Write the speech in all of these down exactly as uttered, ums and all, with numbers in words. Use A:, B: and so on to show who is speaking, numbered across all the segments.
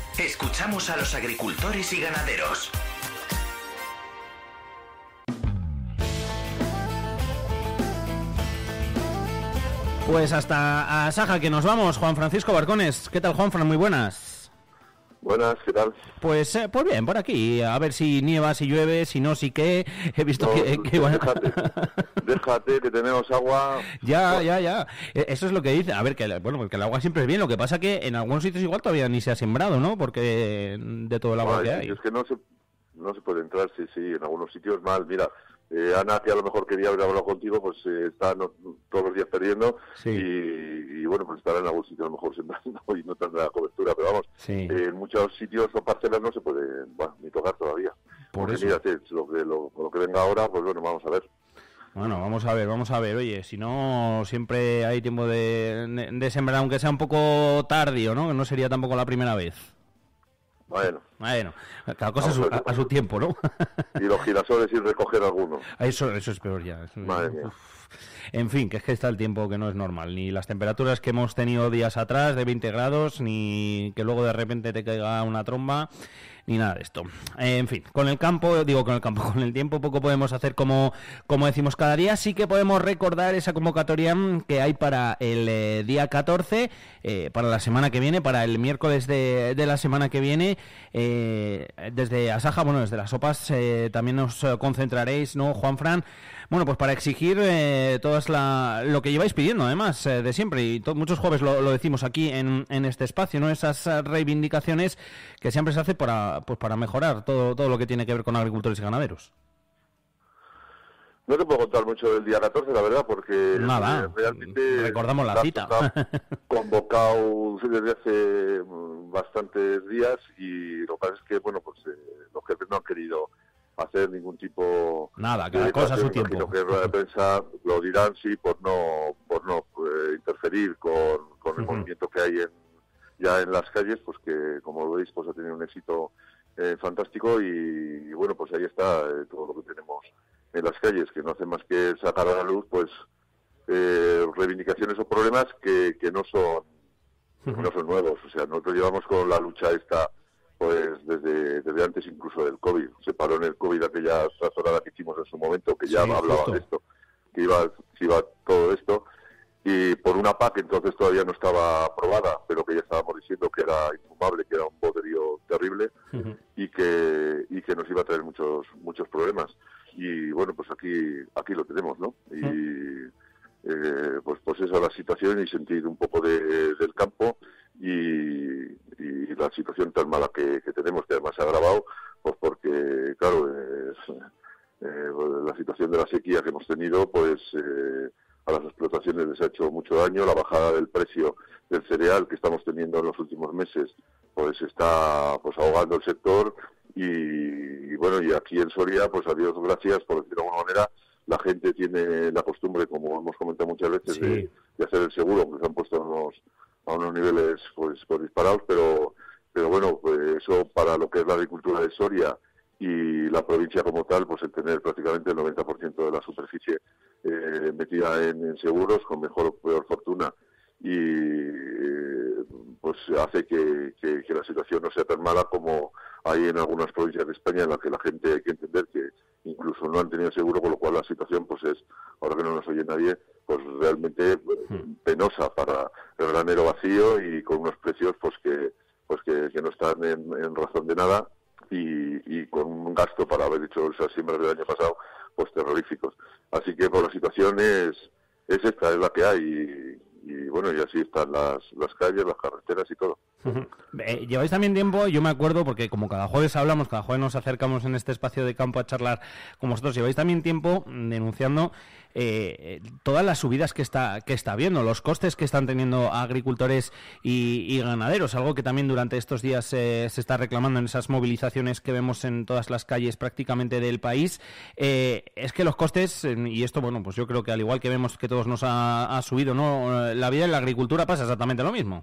A: Escuchamos a los agricultores y ganaderos.
B: Pues hasta a Saja que nos vamos, Juan Francisco Barcones. ¿Qué tal, Juanfran? Muy buenas.
C: Buenas, ¿qué tal?
B: Pues, eh, pues bien, por aquí, a ver si nieva, si llueve, si no, si qué. He visto
C: no,
B: que... que bueno...
C: déjate, déjate, que tenemos agua.
B: Ya,
C: bueno.
B: ya, ya. Eso es lo que dice. A ver, que bueno, porque el agua siempre es bien. Lo que pasa que en algunos sitios igual todavía ni se ha sembrado, ¿no? Porque de todo el agua
C: Ay,
B: que hay.
C: Es que no se, no se puede entrar, sí, sí, en algunos sitios mal. Mira, eh, Ana, que a lo mejor quería haber hablado contigo, pues eh, está no, todos los días perdiendo.
B: Sí.
C: Y, y bueno, pues estará en algún sitio a lo mejor sembrando y no tendrá cobertura. Pero vamos,
B: Sí.
C: eh, en muchos sitios o parcelas no se puede, bueno, ni tocar todavía.
B: Por
C: Porque
B: eso.
C: mírate, lo que, lo, lo que venga ahora, pues bueno, vamos a ver.
B: Bueno, vamos a ver, vamos a ver. Oye, si no, siempre hay tiempo de, de, de sembrar, aunque sea un poco tardío, ¿no? Que no sería tampoco la primera vez.
C: Bueno.
B: Bueno, cada cosa a su, a, a su tiempo, ¿no?
C: Y los girasoles sin recoger algunos.
B: Eso, eso es peor ya. Eso,
C: Madre mía.
B: uf. En fin, que es que está el tiempo que no es normal. Ni las temperaturas que hemos tenido días atrás de veinte grados, ni que luego de repente te caiga una tromba, ni nada de esto. Eh, en fin, con el campo, digo con el campo, con el tiempo poco podemos hacer como, como decimos cada día. Sí que podemos recordar esa convocatoria que hay para el eh, día catorce, eh, para la semana que viene, para el miércoles de, de la semana que viene. Eh, desde Asaja, bueno, desde las sopas eh, también os concentraréis, ¿no, Juanfran? Bueno, pues para exigir eh, todo la, lo que lleváis pidiendo, además, eh, de siempre, y to, muchos jueves lo, lo decimos aquí en, en este espacio, ¿no? Esas reivindicaciones que siempre se hace para, pues para mejorar todo, todo lo que tiene que ver con agricultores y ganaderos.
C: No te puedo contar mucho del día catorce, la verdad, porque
B: Nada,
C: eh, realmente
B: recordamos la cita.
C: Está convocado desde hace bastantes días y lo que pasa es que, bueno, pues eh, los jefes no han querido hacer ningún tipo
B: nada, cada cosa a su tiempo.
C: Sino que en rueda de prensa lo dirán, sí, por no por no eh, interferir con, con el uh-huh. movimiento que hay en, ya en las calles, pues que, como veis, pues ha tenido un éxito eh, fantástico y, y, bueno, pues ahí está eh, todo lo que tenemos en las calles, que no hace más que sacar a la luz, pues, eh, reivindicaciones o problemas que, que no son uh-huh. no son nuevos. O sea, nosotros llevamos con la lucha esta pues desde desde antes incluso del COVID. Se paró en el COVID aquella razonada que hicimos en su momento, que ya sí, hablaba justo. de esto, que iba, que iba todo esto, y por una P A C que entonces todavía no estaba aprobada, pero que ya estábamos diciendo que era infumable, que era un poderío terrible, uh-huh. y que y que nos iba a traer muchos muchos problemas. Y bueno, pues aquí aquí lo tenemos, ¿no? Y uh-huh. eh, pues pues esa es la situación y sentir un poco de, del campo y, y la situación tan mala que, que tenemos, que además se ha agravado, pues porque, claro, es, eh, la situación de la sequía que hemos tenido, pues eh, a las explotaciones les ha hecho mucho daño, la bajada del precio del cereal que estamos teniendo en los últimos meses, pues está pues ahogando el sector y, y bueno, y aquí en Soria, pues a Dios gracias, por decirlo de alguna manera, la gente tiene la costumbre, como hemos comentado muchas veces, sí. de, de hacer el seguro, aunque se han puesto unos a unos niveles pues, pues disparados, pero pero bueno, pues eso para lo que es la agricultura de Soria y la provincia como tal, pues el tener prácticamente el noventa por ciento de la superficie eh, metida en, en seguros, con mejor o peor fortuna, y eh, pues hace que, que, que la situación no sea tan mala como hay en algunas provincias de España, en las que la gente hay que entender que incluso no han tenido seguro, con lo cual la situación pues es, ahora que no nos oye nadie, pues realmente penosa para el granero vacío y con unos precios pues que pues que, que no están en, en razón de nada y, y con un gasto para haber hecho esas siembras del año pasado pues terroríficos. Así que pues, la situación es, es esta, es la que hay y, y bueno, y así están las, las calles, las carreteras y todo.
B: Uh-huh. Eh, lleváis también tiempo, yo me acuerdo, porque como cada jueves hablamos, cada jueves nos acercamos en este espacio de campo a charlar con vosotros, lleváis también tiempo denunciando eh, todas las subidas que está que está habiendo, los costes que están teniendo agricultores y, y ganaderos, algo que también durante estos días eh, se está reclamando en esas movilizaciones que vemos en todas las calles prácticamente del país. Eh, es que los costes, y esto, bueno, pues yo creo que al igual que vemos que todos nos ha, ha subido, ¿no? La vida en la agricultura pasa exactamente lo mismo.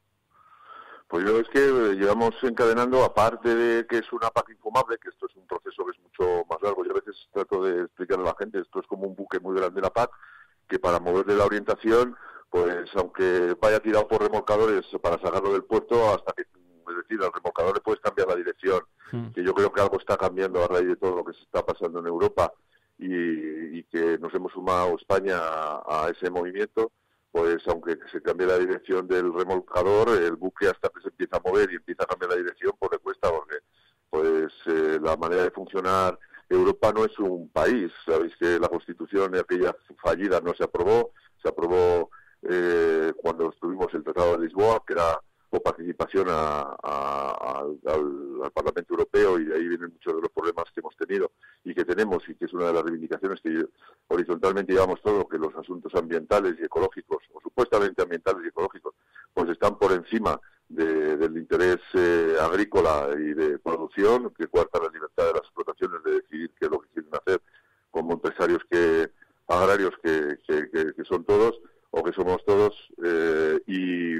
C: Pues yo es que llevamos encadenando, aparte de que es una P A C infumable, que esto es un proceso que es mucho más largo, yo a veces trato de explicarle a la gente, esto es como un buque muy grande la P A C, que para moverle la orientación, pues aunque vaya tirado por remolcadores para sacarlo del puerto, hasta que, es decir, el remolcador remolcador le puedes cambiar la dirección, mm. que yo creo que algo está cambiando a raíz de todo lo que se está pasando en Europa y, y que nos hemos sumado España a, a ese movimiento, pues aunque se cambie la dirección del remolcador, el buque hasta que se empieza a mover y empieza a cambiar la dirección, pues le cuesta, porque pues eh, la manera de funcionar Europa no es un país. Sabéis que la Constitución aquella fallida no se aprobó, se aprobó eh, cuando tuvimos el Tratado de Lisboa, que era coparticipación a, a, al, al, al Parlamento Europeo, y de ahí vienen muchos de los problemas que hemos tenido y que tenemos, y que es una de las reivindicaciones que horizontalmente llevamos todo, que los asuntos ambientales y ecológicos, o supuestamente ambientales y ecológicos, pues están por encima de, del interés eh, agrícola y de producción, que cuarta la libertad de las explotaciones de decidir qué es lo que quieren hacer como empresarios que agrarios que, que, que, que son todos, o que somos todos, eh, y,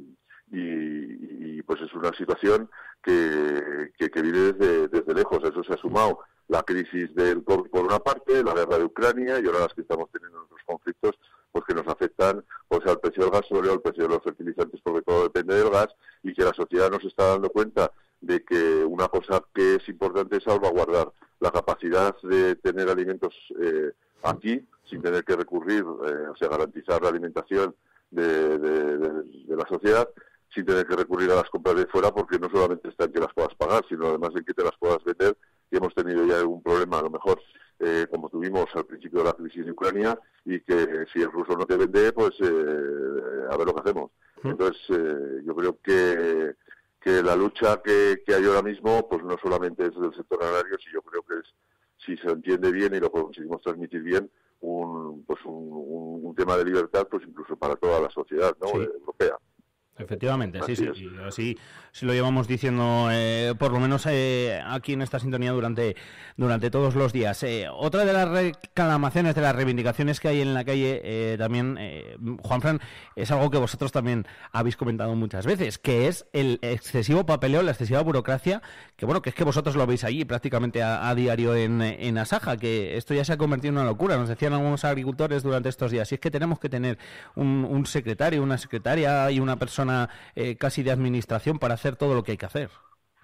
C: y, y pues es una situación que, que, que viene desde, desde lejos. A eso se ha sumado la crisis del COVID por una parte, la guerra de Ucrania, y ahora las que estamos teniendo en otros conflictos, pues que nos afectan pues al precio del gas, sobre todo al precio de los fertilizantes, porque todo depende del gas, y que la sociedad no se está dando cuenta de que una cosa que es importante es salvaguardar la capacidad de tener alimentos eh, aquí, sin tener que recurrir, eh, o sea, garantizar la alimentación de, de, de, de la sociedad, sin tener que recurrir a las compras de fuera, porque no solamente está en que las puedas pagar, sino además en que te las puedas vender. Y hemos tenido ya algún problema, a lo mejor, eh, como tuvimos al principio de la crisis de Ucrania, y que si el ruso no te vende, pues eh, a ver lo que hacemos. Entonces, eh, yo creo que que la lucha que, que hay ahora mismo, pues no solamente es del sector agrario, sino yo creo que es, si se entiende bien y lo conseguimos transmitir bien, un pues un, un, un tema de libertad, pues incluso para toda la sociedad, ¿no? Sí. Europea.
B: Efectivamente, sí, sí, sí, así, así lo llevamos diciendo, eh, por lo menos eh, aquí en esta sintonía durante durante todos los días. Eh, otra de las reclamaciones, de las reivindicaciones que hay en la calle, eh, también, eh, Juanfran, es algo que vosotros también habéis comentado muchas veces, que es el excesivo papeleo, la excesiva burocracia, que bueno, que es que vosotros lo veis allí prácticamente a, a diario en, en Asaja, que esto ya se ha convertido en una locura. Nos decían algunos agricultores durante estos días, si es que tenemos que tener un, un secretario, una secretaria y una persona Eh, casi de administración para hacer todo lo que hay que hacer.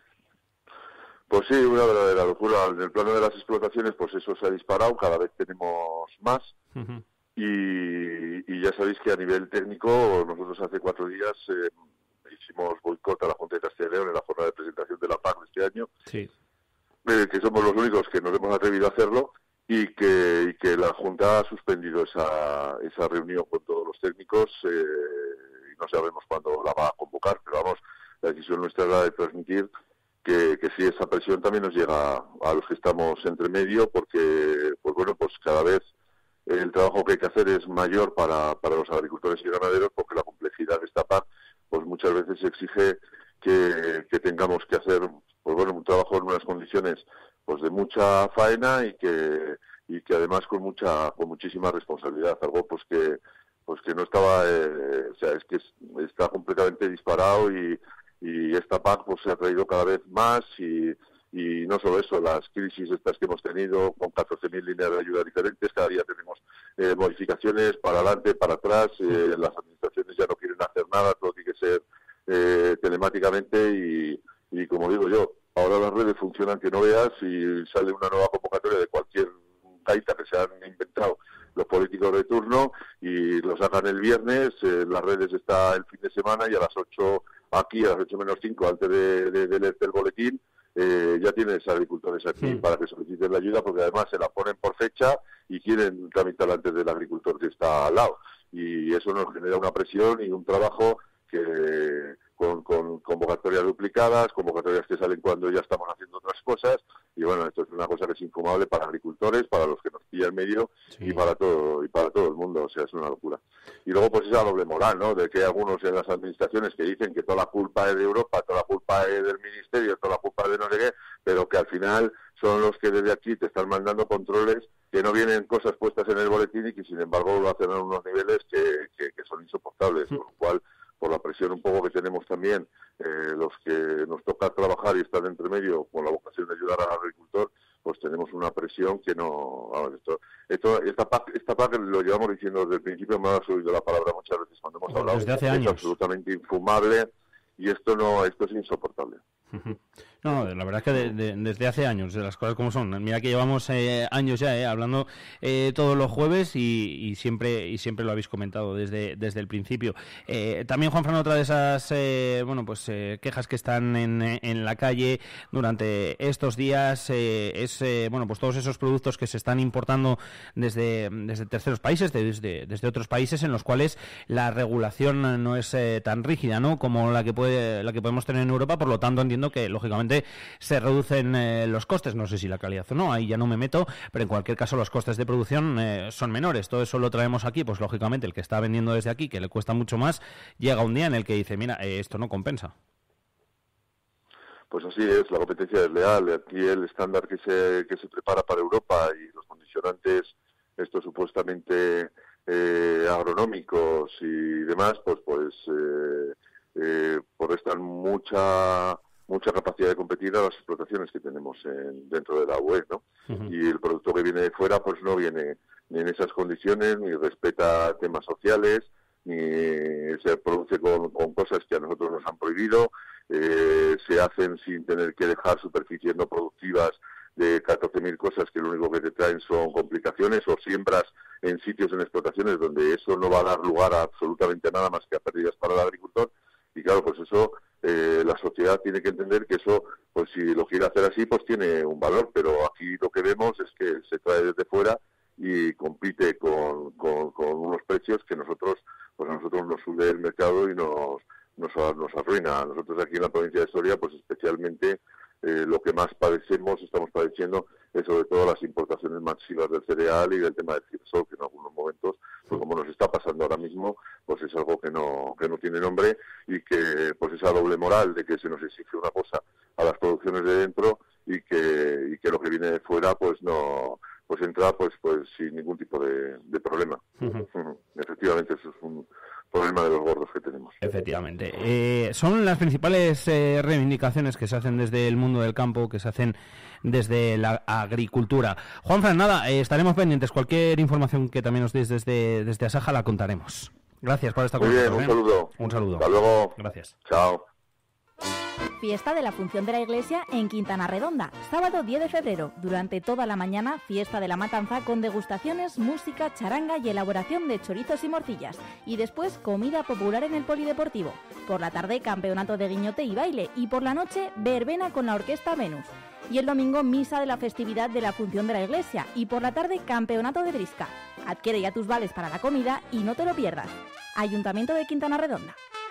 C: Pues sí, una verdadera locura. En el plano de las explotaciones, pues eso se ha disparado, cada vez tenemos más. Uh-huh. y, y ya sabéis que a nivel técnico, nosotros hace cuatro días eh, hicimos boicot a la Junta de Castilla y León en la jornada de presentación de la P A C de este año, sí. eh, que somos los únicos que nos hemos atrevido a hacerlo, y que, y que la Junta ha suspendido esa, esa reunión con todos los técnicos, eh, no sabemos cuándo la va a convocar, pero vamos, la decisión nuestra es la de transmitir que, que sí, esa presión también nos llega a los que estamos entre medio, porque, pues bueno, pues cada vez el trabajo que hay que hacer es mayor para, para los agricultores y ganaderos, porque la complejidad de esta P A C, pues muchas veces exige que, que tengamos que hacer, pues bueno, un trabajo en unas condiciones, pues de mucha faena, y que, y que además con mucha, con muchísima responsabilidad, algo pues que pues que no estaba, eh, o sea, es que es, está completamente disparado, y, y esta P A C pues se ha traído cada vez más, y, y no solo eso, las crisis estas que hemos tenido con catorce mil líneas de ayuda diferentes, cada día tenemos eh, modificaciones para adelante, para atrás, eh, las administraciones ya no quieren hacer nada, todo tiene que ser eh, telemáticamente, y, y como digo yo, ahora las redes funcionan que no veas, y sale una nueva convocatoria de cualquier gaita que se han inventado los políticos de turno, y lo sacan el viernes, en eh, las redes está el fin de semana, y a las ocho, aquí a las ocho menos cinco, antes de, de, de leerte el boletín, eh, ya tienes agricultores aquí sí. para que soliciten la ayuda, porque además se la ponen por fecha y quieren tramitarla antes del agricultor que está al lado, y eso nos genera una presión y un trabajo que con, con convocatorias duplicadas, convocatorias que salen cuando ya estamos haciendo otras cosas, y bueno, esto es una cosa que es infumable para agricultores, para los que nos pilla en medio, sí. y para todo y para todo el mundo, o sea, es una locura. Y luego pues esa doble moral, ¿no?, de que hay algunos en las administraciones que dicen que toda la culpa es de Europa, toda la culpa es del ministerio, toda la culpa es de no sé qué, pero que al final son los que desde aquí te están mandando controles que no vienen cosas puestas en el boletín, y que sin embargo lo hacen a unos niveles que, que, que son insoportables, sí. con lo cual, por la presión un poco que tenemos también, eh, los que nos toca trabajar y estar entre medio con la vocación de ayudar al agricultor, pues tenemos una presión que no... Vamos, esto, esto, esta P A C, esta P A C lo llevamos diciendo desde el principio, me has oído la palabra muchas veces cuando hemos hablado.
B: Desde hace
C: es
B: años.
C: absolutamente infumable, y esto no, esto es insoportable.
B: No, la verdad es que de, de, desde hace años, de las cosas como son. Mira que llevamos eh, años ya eh, hablando eh, todos los jueves y, y siempre y siempre lo habéis comentado desde desde el principio. Eh, también, Juanfran, otra de esas eh, bueno pues eh, quejas que están en, en la calle durante estos días eh, es eh, bueno pues todos esos productos que se están importando desde desde terceros países, desde desde otros países en los cuales la regulación no es eh, tan rígida, ¿no? Como la que puede la que podemos tener en Europa. Por lo tanto, entiendo que lógicamente se reducen eh, los costes, no sé si la calidad o no, ahí ya no me meto, pero en cualquier caso los costes de producción eh, son menores. Todo eso lo traemos aquí, pues lógicamente el que está vendiendo desde aquí, que le cuesta mucho más, llega un día en el que dice, mira, eh, esto no compensa.
C: Pues así es, la competencia es leal. Aquí el estándar que se que se prepara para Europa y los condicionantes, estos supuestamente eh, agronómicos y demás, pues pues eh, eh, por restar mucha mucha capacidad de competir a las explotaciones que tenemos en, dentro de la U E, ¿no? Uh-huh. Y el producto que viene de fuera pues no viene ni en esas condiciones, ni respeta temas sociales, ni se produce con, con cosas que a nosotros nos han prohibido, eh, se hacen sin tener que dejar superficies no productivas de catorce mil cosas que lo único que te traen son complicaciones, o siembras en sitios, en explotaciones donde eso no va a dar lugar a absolutamente nada más que a pérdidas para el agricultor. Y claro, pues eso, eh, la sociedad tiene que entender que eso, pues si lo quiere hacer así, pues tiene un valor, pero aquí lo que vemos es que se trae desde fuera y compite con, con, con unos precios que nosotros, pues a nosotros nos sube el mercado y nos, nos, nos arruina. Nosotros aquí en la provincia de Soria, pues especialmente eh, lo que más padecemos, estamos padeciendo, es sobre todo las importaciones masivas del cereal y del tema del girasol, que en algunos momentos, pues como nos está pasando ahora mismo, pues es algo que no que no tiene nombre, y que pues esa doble moral de que se nos exige una cosa a las producciones de dentro y que y que lo que viene de fuera pues no pues entra pues pues sin ningún tipo de, de problema. Uh-huh. Uh-huh. Efectivamente, eso es un problema de los gordos que tenemos.
B: Efectivamente. Eh, son las principales eh, reivindicaciones que se hacen desde el mundo del campo, que se hacen desde la agricultura. Juanfran, nada, eh, estaremos pendientes. Cualquier información que también nos deis desde, desde Asaja la contaremos. Gracias por esta conversación.
C: Muy bien, un saludo.
B: Un saludo.
C: Hasta luego.
B: Gracias.
C: Chao.
D: Fiesta de la Función de la Iglesia en Quintana Redonda, sábado diez de febrero. Durante toda la mañana, fiesta de la matanza con degustaciones, música, charanga y elaboración de chorizos y morcillas. Y después, comida popular en el polideportivo. Por la tarde, campeonato de guiñote y baile. Y por la noche, verbena con la orquesta Venus. Y el domingo, misa de la festividad de la Función de la Iglesia. Y por la tarde, campeonato de brisca. Adquiere ya tus vales para la comida y no te lo pierdas. Ayuntamiento de Quintana Redonda.